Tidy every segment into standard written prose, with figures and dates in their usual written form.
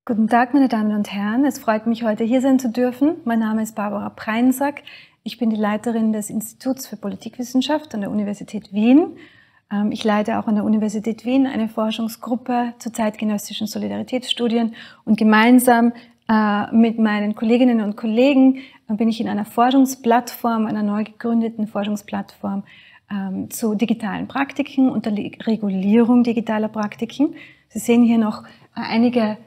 Guten Tag, meine Damen und Herren. Es freut mich, heute hier sein zu dürfen. Mein Name ist Barbara Preinsack. Ich bin die Leiterin des Instituts für Politikwissenschaft an der Universität Wien. Ich leite auch an der Universität Wien eine Forschungsgruppe zu zeitgenössischen Solidaritätsstudien und gemeinsam mit meinen Kolleginnen und Kollegen bin ich in einer Forschungsplattform, einer neu gegründeten Forschungsplattform zu digitalen Praktiken und der Regulierung digitaler Praktiken. Sie sehen hier noch einige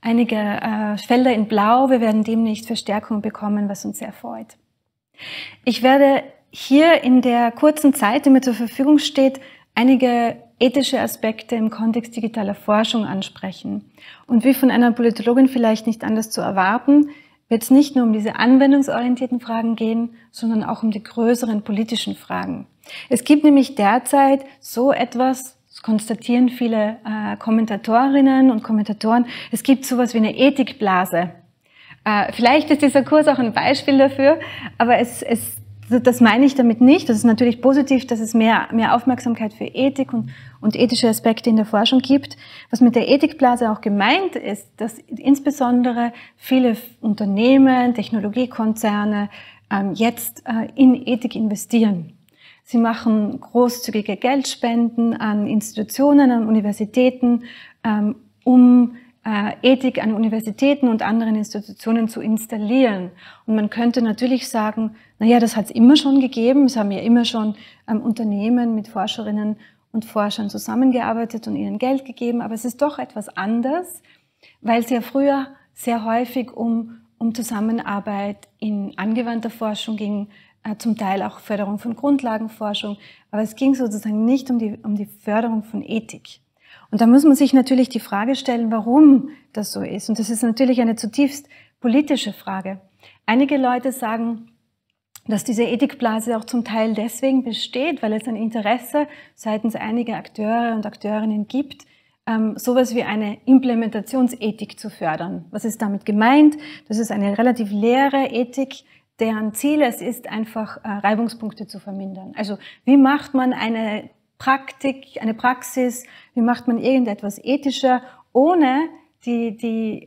Felder in Blau. Wir werden demnächst Verstärkung bekommen, was uns sehr freut. Ich werde hier in der kurzen Zeit, die mir zur Verfügung steht, einige ethische Aspekte im Kontext digitaler Forschung ansprechen. Und wie von einer Politologin vielleicht nicht anders zu erwarten, wird es nicht nur um diese anwendungsorientierten Fragen gehen, sondern auch um die größeren politischen Fragen. Es gibt nämlich derzeit so etwas, das konstatieren viele Kommentatorinnen und Kommentatoren, es gibt sowas wie eine Ethikblase. Vielleicht ist dieser Kurs auch ein Beispiel dafür, aber das meine ich damit nicht. Das ist natürlich positiv, dass es mehr Aufmerksamkeit für Ethik und ethische Aspekte in der Forschung gibt. Was mit der Ethikblase auch gemeint ist, dass insbesondere viele Unternehmen, Technologiekonzerne jetzt in Ethik investieren. Sie machen großzügige Geldspenden an Institutionen, an Universitäten, um Ethik an Universitäten und anderen Institutionen zu installieren. Und man könnte natürlich sagen, naja, das hat es immer schon gegeben. Es haben ja immer schon Unternehmen mit Forscherinnen und Forschern zusammengearbeitet und ihnen Geld gegeben. Aber es ist doch etwas anders, weil es ja früher sehr häufig um Zusammenarbeit in angewandter Forschung ging, zum Teil auch Förderung von Grundlagenforschung, aber es ging sozusagen nicht um die Förderung von Ethik. Und da muss man sich natürlich die Frage stellen, warum das so ist. Und das ist natürlich eine zutiefst politische Frage. Einige Leute sagen, dass diese Ethikblase auch zum Teil deswegen besteht, weil es ein Interesse seitens einiger Akteure und Akteurinnen gibt, sowas wie eine Implementationsethik zu fördern. Was ist damit gemeint? Das ist eine relativ leere Ethik, deren Ziel es ist, einfach Reibungspunkte zu vermindern. Also wie macht man eine Praxis, wie macht man irgendetwas ethischer, ohne die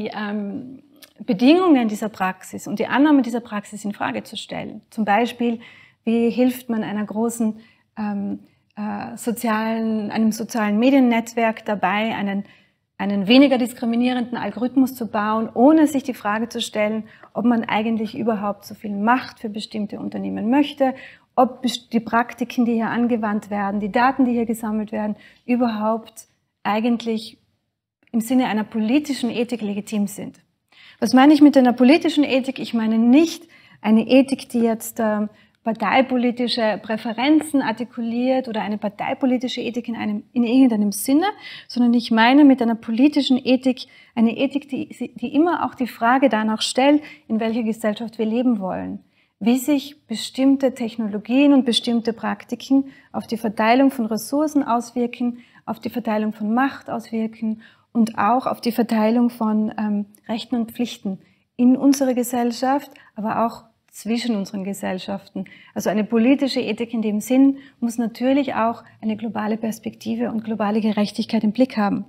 Bedingungen dieser Praxis und die Annahme dieser Praxis in Frage zu stellen. Zum Beispiel, wie hilft man einer großen einem sozialen Mediennetzwerk dabei, einen weniger diskriminierenden Algorithmus zu bauen, ohne sich die Frage zu stellen, ob man eigentlich überhaupt so viel Macht für bestimmte Unternehmen möchte, ob die Praktiken, die hier angewandt werden, die Daten, die hier gesammelt werden, überhaupt eigentlich im Sinne einer politischen Ethik legitim sind. Was meine ich mit einer politischen Ethik? Ich meine nicht eine Ethik, die jetzt parteipolitische Präferenzen artikuliert oder eine parteipolitische Ethik in irgendeinem Sinne, sondern ich meine mit einer politischen Ethik eine Ethik, die immer auch die Frage danach stellt, in welcher Gesellschaft wir leben wollen, wie sich bestimmte Technologien und bestimmte Praktiken auf die Verteilung von Ressourcen auswirken, auf die Verteilung von Macht auswirken und auch auf die Verteilung von Rechten und Pflichten in unserer Gesellschaft, aber auch zwischen unseren Gesellschaften. Also eine politische Ethik in dem Sinn muss natürlich auch eine globale Perspektive und globale Gerechtigkeit im Blick haben.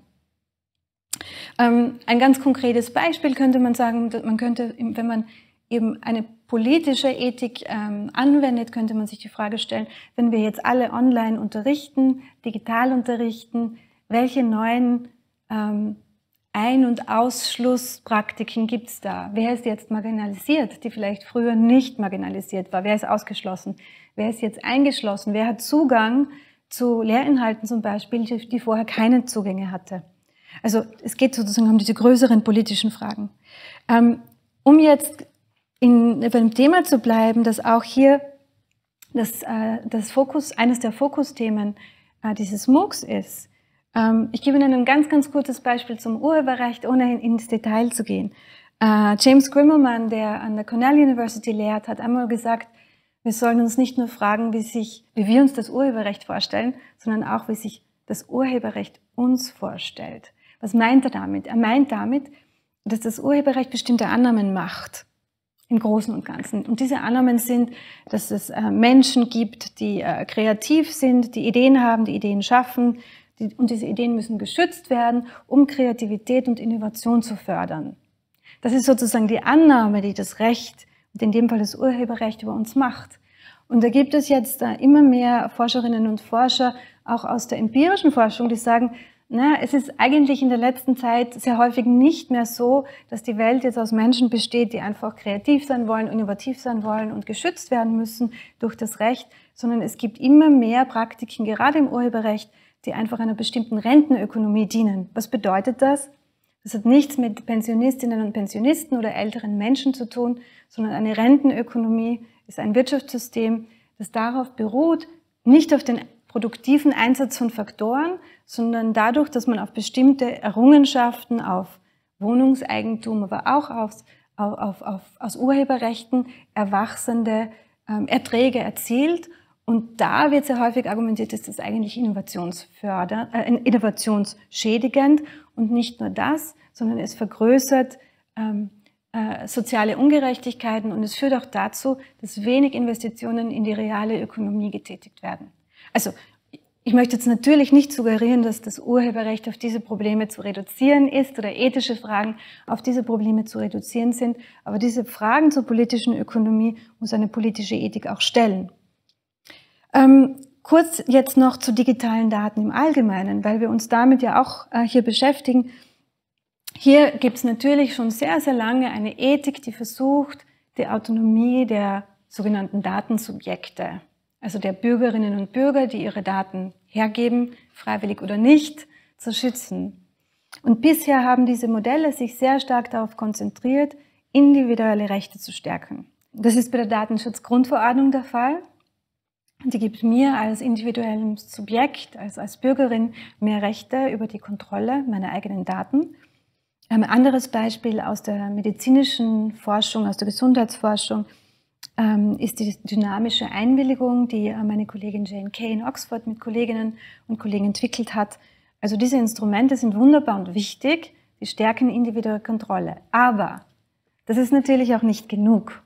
Ein ganz konkretes Beispiel könnte man sagen, man könnte, wenn man eben eine politische Ethik anwendet, könnte man sich die Frage stellen, wenn wir jetzt alle online unterrichten, digital unterrichten, welche neuen Ein- und Ausschlusspraktiken gibt es da? Wer ist jetzt marginalisiert, die vielleicht früher nicht marginalisiert war? Wer ist ausgeschlossen? Wer ist jetzt eingeschlossen? Wer hat Zugang zu Lehrinhalten zum Beispiel, die vorher keine Zugänge hatte? Also es geht sozusagen um diese größeren politischen Fragen. Um jetzt beim Thema zu bleiben, dass auch hier eines der Fokusthemen dieses MOOCs ist. Ich gebe Ihnen ein ganz, ganz kurzes Beispiel zum Urheberrecht, ohne ins Detail zu gehen. James Grimmelman, der an der Cornell University lehrt, hat einmal gesagt, wir sollen uns nicht nur fragen, wie wir uns das Urheberrecht vorstellen, sondern auch, wie sich das Urheberrecht uns vorstellt. Was meint er damit? Er meint damit, dass das Urheberrecht bestimmte Annahmen macht, im Großen und Ganzen. Und diese Annahmen sind, dass es Menschen gibt, die kreativ sind, die Ideen haben, die Ideen schaffen, Und diese Ideen müssen geschützt werden, um Kreativität und Innovation zu fördern. Das ist sozusagen die Annahme, die das Recht, und in dem Fall das Urheberrecht, über uns macht. Und da gibt es jetzt immer mehr Forscherinnen und Forscher, auch aus der empirischen Forschung, die sagen, na, es ist eigentlich in der letzten Zeit sehr häufig nicht mehr so, dass die Welt jetzt aus Menschen besteht, die einfach kreativ sein wollen, innovativ sein wollen und geschützt werden müssen durch das Recht, sondern es gibt immer mehr Praktiken, gerade im Urheberrecht, die einfach einer bestimmten Rentenökonomie dienen. Was bedeutet das? Das hat nichts mit Pensionistinnen und Pensionisten oder älteren Menschen zu tun, sondern eine Rentenökonomie ist ein Wirtschaftssystem, das darauf beruht, nicht auf den produktiven Einsatz von Faktoren, sondern dadurch, dass man auf bestimmte Errungenschaften, auf Wohnungseigentum, aber auch aus Urheberrechten erwachsende Erträge erzielt. Und da wird sehr häufig argumentiert, dass das eigentlich innovationsschädigend, und nicht nur das, sondern es vergrößert soziale Ungerechtigkeiten und es führt auch dazu, dass wenig Investitionen in die reale Ökonomie getätigt werden. Also ich möchte jetzt natürlich nicht suggerieren, dass das Urheberrecht auf diese Probleme zu reduzieren ist oder ethische Fragen auf diese Probleme zu reduzieren sind, aber diese Fragen zur politischen Ökonomie muss eine politische Ethik auch stellen. Kurz jetzt noch zu digitalen Daten im Allgemeinen, weil wir uns damit ja auch hier beschäftigen. Hier gibt es natürlich schon sehr, sehr lange eine Ethik, die versucht, die Autonomie der sogenannten Datensubjekte, also der Bürgerinnen und Bürger, die ihre Daten hergeben, freiwillig oder nicht, zu schützen. Und bisher haben diese Modelle sich sehr stark darauf konzentriert, individuelle Rechte zu stärken. Das ist bei der Datenschutzgrundverordnung der Fall. Die gibt mir als individuellem Subjekt, als Bürgerin, mehr Rechte über die Kontrolle meiner eigenen Daten. Ein anderes Beispiel aus der medizinischen Forschung, aus der Gesundheitsforschung, ist die dynamische Einwilligung, die meine Kollegin Jane Kay in Oxford mit Kolleginnen und Kollegen entwickelt hat. Also diese Instrumente sind wunderbar und wichtig, die stärken individuelle Kontrolle. Aber das ist natürlich auch nicht genug.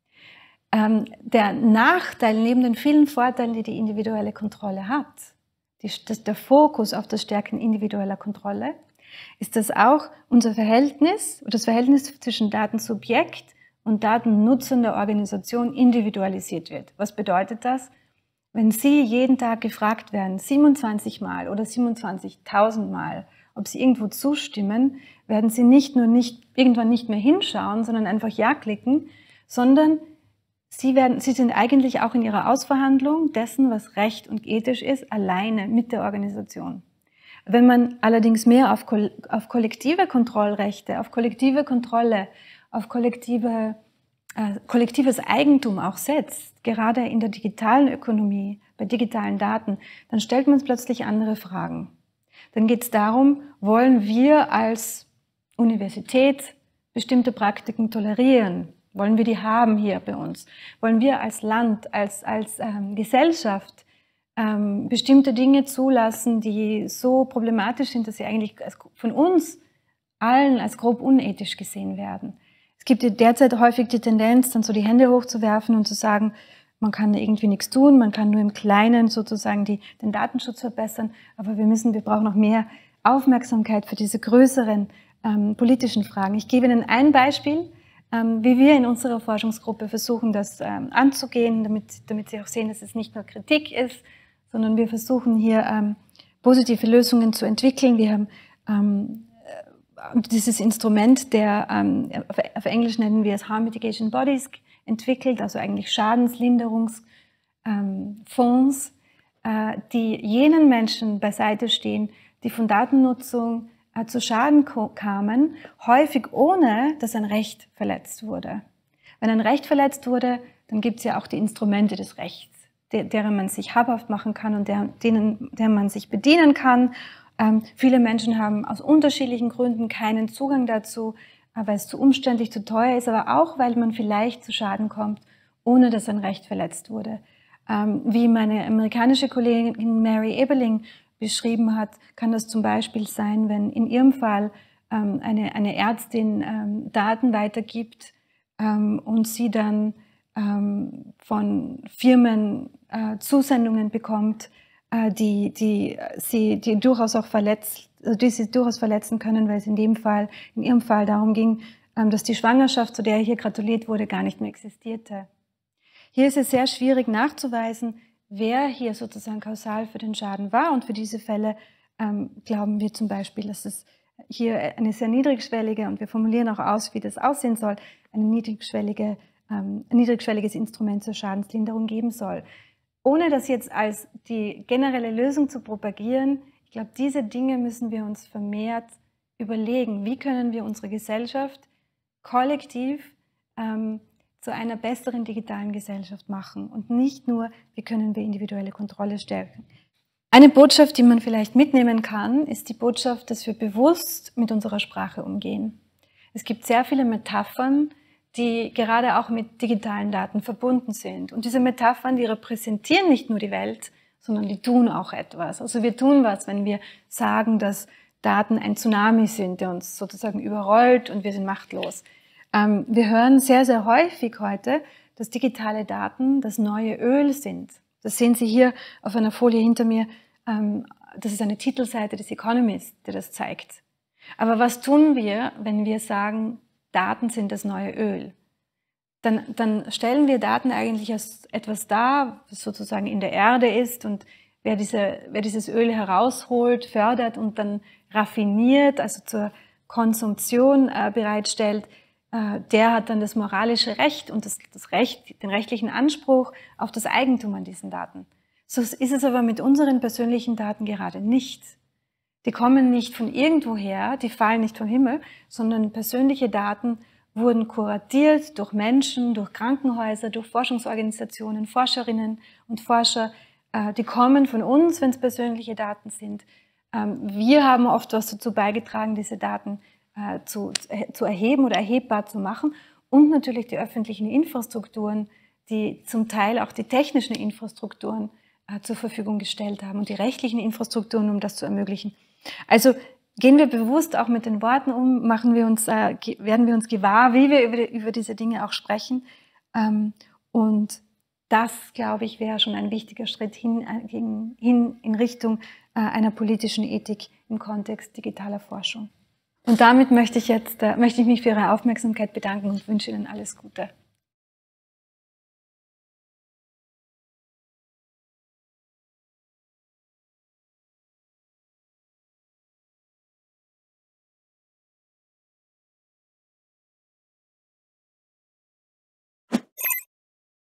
Der Nachteil neben den vielen Vorteilen, die die individuelle Kontrolle hat, der Fokus auf das Stärken individueller Kontrolle, ist, dass auch unser Verhältnis, das Verhältnis zwischen Datensubjekt und datennutzender Organisation individualisiert wird. Was bedeutet das? Wenn Sie jeden Tag gefragt werden, 27 Mal oder 27.000 Mal, ob Sie irgendwo zustimmen, werden Sie irgendwann nicht mehr hinschauen, sondern einfach Ja klicken, sondern Sie sind eigentlich auch in Ihrer Ausverhandlung dessen, was recht und ethisch ist, alleine mit der Organisation. Wenn man allerdings mehr auf kollektive Kontrollrechte, auf kollektive Kontrolle, auf kollektives Eigentum auch setzt, gerade in der digitalen Ökonomie, bei digitalen Daten, dann stellt man plötzlich andere Fragen. Dann geht es darum, wollen wir als Universität bestimmte Praktiken tolerieren? Wollen wir die haben hier bei uns? Wollen wir als Land, als Gesellschaft bestimmte Dinge zulassen, die so problematisch sind, dass sie eigentlich von uns allen als grob unethisch gesehen werden? Es gibt derzeit häufig die Tendenz, dann so die Hände hochzuwerfen und zu sagen, man kann irgendwie nichts tun, man kann nur im Kleinen sozusagen den Datenschutz verbessern, aber wir brauchen noch mehr Aufmerksamkeit für diese größeren politischen Fragen. Ich gebe Ihnen ein Beispiel, wie wir in unserer Forschungsgruppe versuchen, das anzugehen, damit Sie auch sehen, dass es nicht nur Kritik ist, sondern wir versuchen hier positive Lösungen zu entwickeln. Wir haben dieses Instrument, auf Englisch nennen wir es Harm Mitigation Bodies, entwickelt, also eigentlich Schadenslinderungsfonds, die jenen Menschen beiseite stehen, die von Datennutzung zu Schaden kamen, häufig ohne, dass ein Recht verletzt wurde. Wenn ein Recht verletzt wurde, dann gibt es ja auch die Instrumente des Rechts, deren man sich habhaft machen kann und der man sich bedienen kann. Viele Menschen haben aus unterschiedlichen Gründen keinen Zugang dazu, weil es zu umständlich, zu teuer ist, aber auch, weil man vielleicht zu Schaden kommt, ohne dass ein Recht verletzt wurde. Wie meine amerikanische Kollegin Mary Eberling beschrieben hat, kann das zum Beispiel sein, wenn in ihrem Fall eine Ärztin Daten weitergibt und sie dann von Firmen Zusendungen bekommt, die durchaus auch die sie durchaus verletzen können, weil es in ihrem Fall darum ging, dass die Schwangerschaft, zu der hier gratuliert wurde, gar nicht mehr existierte. Hier ist es sehr schwierig nachzuweisen, wer hier sozusagen kausal für den Schaden war. Und für diese Fälle glauben wir zum Beispiel, dass es hier eine sehr niedrigschwellige, und wir formulieren auch aus, wie das aussehen soll, ein niedrigschwelliges Instrument zur Schadenslinderung geben soll. Ohne das jetzt als die generelle Lösung zu propagieren, ich glaube, diese Dinge müssen wir uns vermehrt überlegen. Wie können wir unsere Gesellschaft kollektiv zu einer besseren digitalen Gesellschaft machen und nicht nur, wie können wir individuelle Kontrolle stärken. Eine Botschaft, die man vielleicht mitnehmen kann, ist die Botschaft, dass wir bewusst mit unserer Sprache umgehen. Es gibt sehr viele Metaphern, die gerade auch mit digitalen Daten verbunden sind. Und diese Metaphern, die repräsentieren nicht nur die Welt, sondern die tun auch etwas. Also wir tun was, wenn wir sagen, dass Daten ein Tsunami sind, der uns sozusagen überrollt und wir sind machtlos. Wir hören sehr, sehr häufig heute, dass digitale Daten das neue Öl sind. Das sehen Sie hier auf einer Folie hinter mir. Das ist eine Titelseite des Economist, der das zeigt. Aber was tun wir, wenn wir sagen, Daten sind das neue Öl? Dann stellen wir Daten eigentlich als etwas dar, was sozusagen in der Erde ist, und wer dieses Öl herausholt, fördert und dann raffiniert, also zur Konsumption bereitstellt, der hat dann das moralische Recht und den rechtlichen Anspruch auf das Eigentum an diesen Daten. So ist es aber mit unseren persönlichen Daten gerade nicht. Die kommen nicht von irgendwoher, die fallen nicht vom Himmel, sondern persönliche Daten wurden kuratiert durch Menschen, durch Krankenhäuser, durch Forschungsorganisationen, Forscherinnen und Forscher. Die kommen von uns, wenn es persönliche Daten sind. Wir haben oft was dazu beigetragen, diese Daten zu erheben oder erhebbar zu machen, und natürlich die öffentlichen Infrastrukturen, die zum Teil auch die technischen Infrastrukturen zur Verfügung gestellt haben und die rechtlichen Infrastrukturen, um das zu ermöglichen. Also gehen wir bewusst auch mit den Worten um, werden wir uns gewahr, wie wir über diese Dinge auch sprechen. Und das, glaube ich, wäre schon ein wichtiger Schritt hin in Richtung einer politischen Ethik im Kontext digitaler Forschung. Und damit möchte ich mich für Ihre Aufmerksamkeit bedanken und wünsche Ihnen alles Gute.